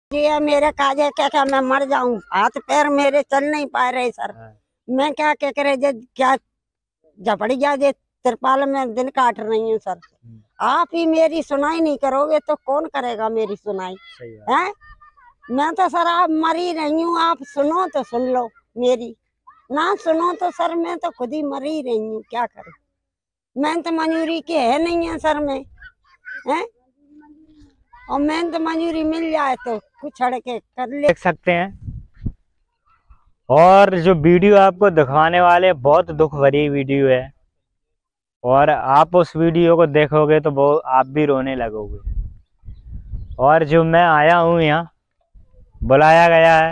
ये मेरे काजे क्या मैं मर जाऊं, हाथ पैर मेरे चल नहीं पा रहे सर। मैं क्या करे क्या झपड़ी जा जे तिरपाल में दिन काट रही हूँ सर। आप ही मेरी सुनाई नहीं करोगे तो कौन करेगा मेरी सुनाई है। मैं तो सर आप मर ही रही हूँ, आप सुनो तो सुन लो, मेरी ना सुनो तो सर मैं तो खुद ही मर ही रही हूँ, क्या करूं। मैं तो मंजूरी की है नहीं है सर में है, और मैं तो मंजूरी मिल जाए तो कुछ के कर ले। देख सकते हैं। और जो वीडियो आपको दिखाने वाले बहुत दुख भरी वीडियो है, और आप उस वीडियो को देखोगे तो वो आप भी रोने लगोगे। और जो मैं आया हूँ यहाँ, बुलाया गया है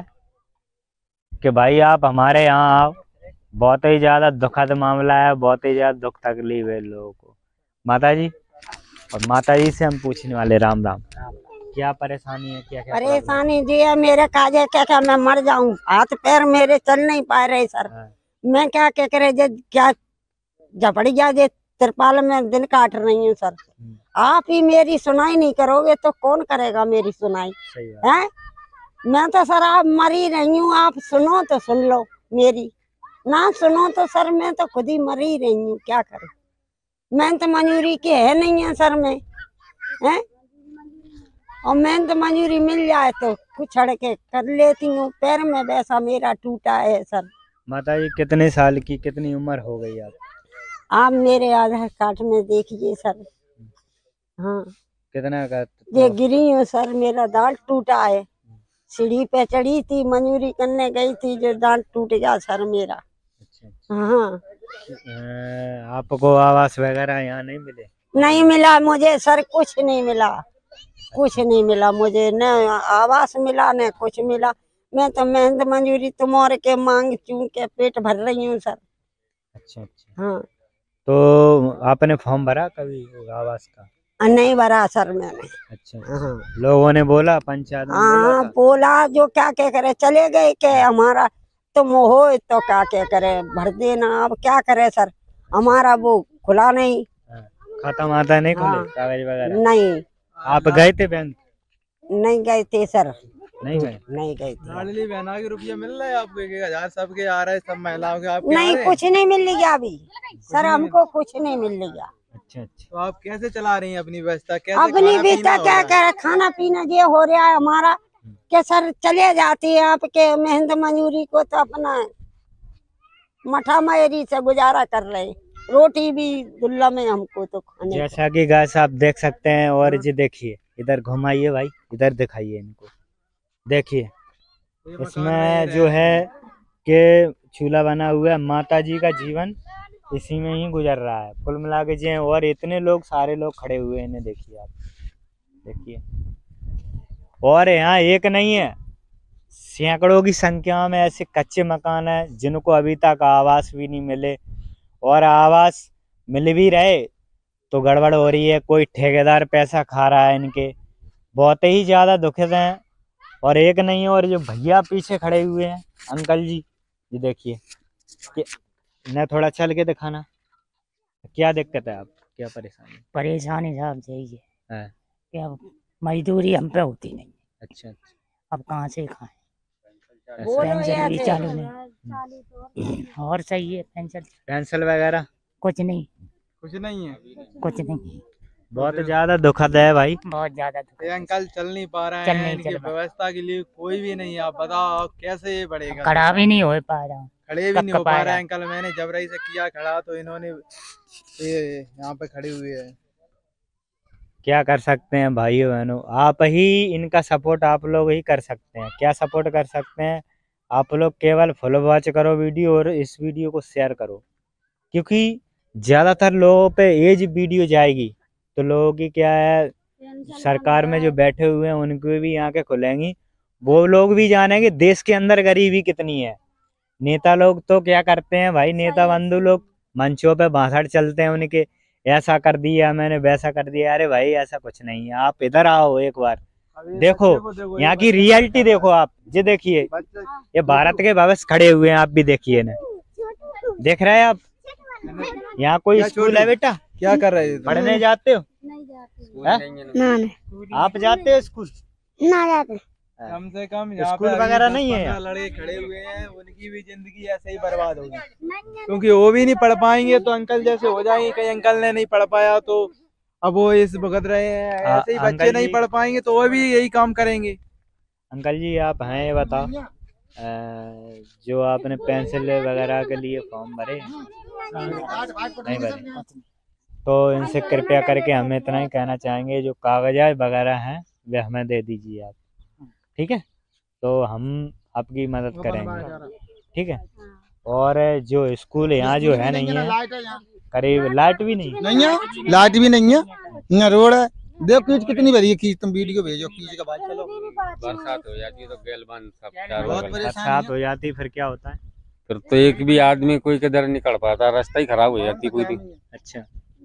कि भाई आप हमारे यहाँ आओ, बहुत ही ज़्यादा दुखद मामला है, बहुत ही ज़्यादा दुख तकलीफ है लोगों को। माता जी, और माता जी से हम पूछने वाले, राम राम, क्या परेशानी है, क्या क्या परेशानी जी है मेरे काजे क्या मैं मर जाऊं, हाथ पैर मेरे चल नहीं पा रहे सर। मैं क्या करे क्या झपड़ी जा जे तिरपाल में दिन काट रही हूँ सर। आप ही मेरी सुनाई नहीं करोगे तो कौन करेगा मेरी सुनाई है। मैं तो सर आप मर ही रही हूँ, आप सुनो तो सुन लो, मेरी ना सुनो तो सर मैं तो खुद ही मर ही रही हूँ, क्या करूं। मैं तो मंजूरी की है नहीं है सर में है, और मैं तो मंजूरी मिल जाए तो कुछ के कर लेती हूँ। पैर में वैसा मेरा टूटा है सर। माता जी कितने साल की, कितनी उम्र हो गई आप मेरे आधार कार्ड में देखिए सर। हाँ कितना का ये गिरी हूँ सर, मेरा दांत टूटा है, सीढ़ी पे चढ़ी थी, मंजूरी करने गई थी, जो दांत टूट गया सर मेरा। अच्छा। हाँ आपको आवास वगैरह यहाँ नहीं मिले? नहीं मिला मुझे सर, कुछ नहीं मिला, कुछ नहीं मिला मुझे, न आवास मिला न कुछ मिला। मैं तो मेहनत मंजूरी तुम्हारे के मांग चूं के पेट भर रही हूँ सर। अच्छा अच्छा। हाँ तो आपने फॉर्म भरा कभी आवास का? नहीं भरा सर मैंने। अच्छा। हाँ लोगों ने बोला, पंचायत में हाँ बोला, जो क्या करे चले गए के हमारा तुम हो तो क्या करे भर देना। अब क्या करे सर, हमारा वो खुला नहीं, खाता माता नहीं हाँ, खुले कागज वगैरह? नहीं। आप गए थे बैंक? नहीं गए थे सर, नहीं गए? नहीं गए थे। लाडली बहना के रुपया मिल रहा है आपको, 1,000 सबके आ रहा है, सब महिलाओं के आपके नहीं कुछ नहीं मिल गया अभी सर, हमको कुछ नहीं मिल गया। अच्छा अच्छा। तो आप कैसे चला रही हैं अपनी व्यवस्था, कैसे अपनी व्यवस्था क्या करे, खाना पीना ये हो रहा है हमारा कि सर चले जाती है आपके मेहनत मंजूरी को, तो अपना मठा मायरी से गुजारा कर रहे, रोटी भी दुल्ला में हमको तो खाने। जैसा कि गाइस आप देख सकते हैं। और ये देखिए, इधर घुमाइए भाई, इधर दिखाइए इनको, देखिए इसमें जो है कि चूल्हा बना हुआ है। माता जी का जीवन इसी में ही गुजर रहा है कुल मिला के जी। और इतने लोग, सारे लोग खड़े हुए हैं, देखिए आप, देखिए। और यहाँ एक नहीं है, सैकड़ों की संख्या में ऐसे कच्चे मकान है जिनको अभी तक आवास भी नहीं मिले, और आवास मिल भी रहे तो गड़बड़ हो रही है, कोई ठेकेदार पैसा खा रहा है इनके। बहुत ही ज्यादा दुखद हैं। और एक नहीं है, और जो भैया पीछे खड़े हुए हैं, अंकल जी, ये देखिए कि न थोड़ा चल के दिखाना, क्या दिक्कत है आप, क्या परेशानी? परेशानी साहब यही है कि अब मजदूरी हम पे होती नहीं। अच्छा अच्छा। अब कहाँ से खाएं, पेंशन भी चालू नहीं। और सही है पेंशन वगैरह कुछ नहीं है, कुछ नहीं। बहुत ज्यादा दुखद है भाई, बहुत ज्यादा ये अंकल चल नहीं पा रहे हैं, इनकी व्यवस्था के लिए कोई भी नहीं है। आप बताओ कैसे ये बढ़ेगा, खड़ा भी नहीं हो पा रहा, खड़े भी नहीं हो पा रहे हैं। अंकल मैंने जबरई से किया खड़ा, तो इन्होंने ये यहाँ पे खड़े हुए हैं। क्या कर सकते हैं भाइयों बहनों, आप ही इनका सपोर्ट आप लोग ही कर सकते हैं। क्या सपोर्ट कर सकते हैं आप लोग? केवल फॉलो वॉच करो वीडियो, और इस वीडियो को शेयर करो, क्योंकि ज़्यादातर लोगों पे एज वीडियो जाएगी तो लोगों की क्या है, सरकार में जो बैठे हुए हैं उनकी भी आंखें खुलेंगी, वो लोग भी जानेंगे देश के अंदर गरीबी कितनी है। नेता लोग तो क्या करते हैं भाई, नेता बंधु लोग मंचों पे भाषण चलते हैं उनके, ऐसा कर दिया मैंने, वैसा कर दिया। अरे भाई ऐसा कुछ नहीं है, आप इधर आओ एक बार, देखो यहाँ की रियलिटी देखो आप। ये देखिए, ये भारत के भविष्य खड़े हुए हैं, आप भी देखिए ना, देख रहे हैं आप? यहाँ कोई स्कूल है बेटा? क्या कर रहे हैं, पढ़ने जाते हो? ना आप जाते हो स्कूल? ना जाते। कम से कम यहाँ स्कूल पे वगैरह नहीं है 15 लड़के खड़े हुए हैं, उनकी भी जिंदगी ऐसे ही बर्बाद होगी, क्योंकि वो भी नहीं पढ़ पाएंगे तो अंकल जैसे हो जाएंगे। कहीं अंकल ने नहीं पढ़ पाया तो अब वो इस भुगत रहे हैं, ऐसे ही बच्चे अंकल नहीं जी- पढ़ पाएंगे तो वो भी यही काम करेंगे। अंकल जी आप हैं ये बताओ, जो आपने पेंसिल वगैरह के लिए फॉर्म भरे नहीं भरे, तो इनसे कृपया करके हम इतना ही कहना चाहेंगे, जो कागजात वगैरह हैं वे हमें दे दीजिए आप, ठीक है, तो हम आपकी मदद करेंगे, ठीक है। और जो स्कूल यहाँ जो है नहीं है, करीब लाइट भी नहीं है, लाइट भी नहीं है, यहाँ रोड है। देखो कीच कितनी भरी है, कीच तुम वीडियो भेजो कीच का भाई। चलो बरसात हो जाती है तो गैलबान सब बहुत परेशानी बरसात हो जाती फिर क्या होता है? फिर तो एक भी आदमी कोई किधर निकल पाता, रास्ता ही खराब हो जाती कोई भी। अच्छा,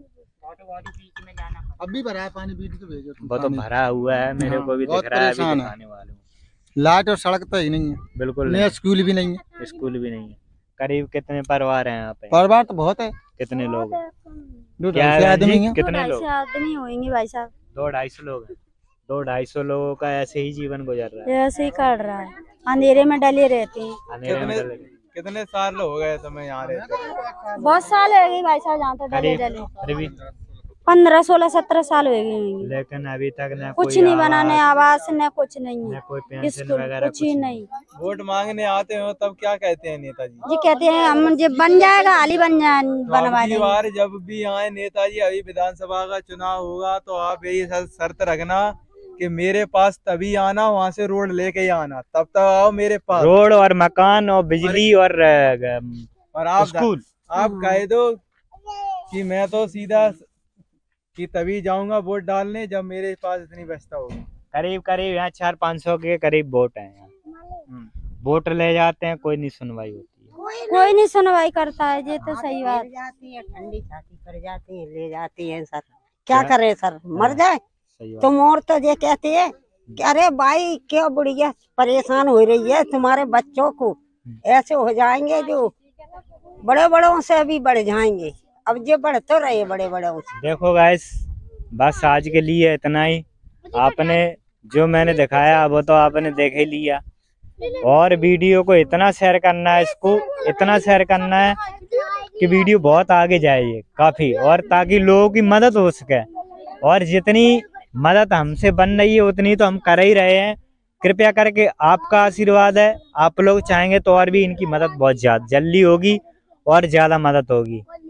अभी भरा है पानी, वीडियो भेजो तुम। वो तो भरा हुआ है, मेरे को भी बहुत दिख रहा है, अभी परेशान है। दिखाने वाला हूँ। लाइट और सड़क तो ही नहीं है, बिल्कुल नया स्कूल भी नहीं है। नहीं, स्कूल भी नहीं है। करीब कितने परिवार हैं यहाँ पे? परिवार तो बहुत है, कितने लोग हैं? 200 क्या है आदमी जी? है। कितने लोग? आदमी होंगे भाई साहब, 200-250 लोग हैं। 200-250 लोगों का ऐसे ही जीवन गुजर रहा है, ऐसे ही कर रहा है, अंधेरे में डले रहते हैं। अंधेरे में डले। कितने साल हो गए तुम्हें यहाँ रहते? बहुत साल हो गए भाई साहब जहाँ तक डले करीब डले, फिर भी 15, 16, 17 साल हो गए होंगे। लेकिन अभी तक न कुछ कोई नहीं बना, न आवाज, आवास न कुछ नहीं न है, कोई पेंशन स्कूल वगैरह कुछ ही नहीं। वोट मांगने आते हो तब क्या कहते हैं नेताजी? जी कहते हैं हम जब बन जाएगा हाल ही बन जाए, तो बनवा अबकी देंगे। बार जब भी आए नेताजी, अभी विधानसभा का चुनाव होगा तो आप यही शर्त रखना कि मेरे पास तभी आना, वहाँ से रोड लेके ही आना, तब तक आओ मेरे पास। रोड और मकान और बिजली और और आप स्कूल। आप कह दो कि मैं तो सीधा कि तभी जाऊंगा वोट डालने जब मेरे पास इतनी व्यवस्था होगी। करीब यहाँ 400-500 के करीब वोट हैं यहाँ। वोट ले जाते हैं, कोई नहीं सुनवाई होती है। कोई नहीं सुनवाई करता है, ये तो सही बात। जाती है, ठंडी छाती कर जाती है, ले जाती है सर। क्या करे सर, मर जाए सही बात। तुम। और तो ये कहती है कि अरे भाई क्यों बुढ़िया परेशान हो रही है, तुम्हारे बच्चों को ऐसे हो जाएंगे जो बड़े बड़ों से भी बढ़ जाएंगे। अब ये बढ़ तो रहे बड़े बड़ों से। देखो गाइस, बस आज के लिए इतना ही। आपने जो मैंने दिखाया वो तो आपने देख ही लिया, और वीडियो को इतना शेयर करना है, इसको इतना शेयर करना है कि वीडियो बहुत आगे जाए ये काफी, और ताकि लोगों की मदद हो सके। और जितनी मदद हमसे बन रही है उतनी तो हम कर ही रहे हैं। कृपया करके आपका आशीर्वाद है, आप लोग चाहेंगे तो और भी इनकी मदद बहुत ज्यादा जल्दी होगी और ज्यादा मदद होगी।